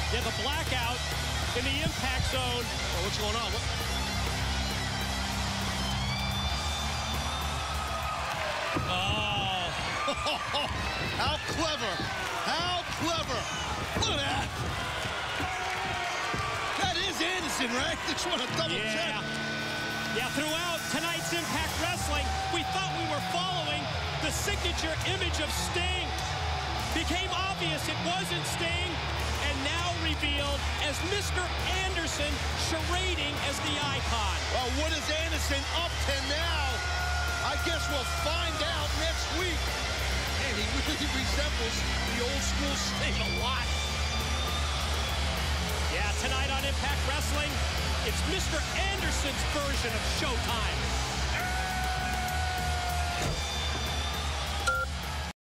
Yeah, the blackout in the impact zone. Oh, what's going on? Oh. How clever. How clever. Look at that. That is Anderson, right? Just want to double check. Yeah, throughout tonight's Impact Wrestling, we thought we were following the signature image of Sting. Became obvious it wasn't Sting, and now revealed as Mr. Anderson charading as the icon. Well, what is Anderson up to now? I guess we'll find out next week. Man, he really resembles the old school Sting a lot. Yeah, tonight on Impact Wrestling, it's Mr. Anderson's version of Showtime.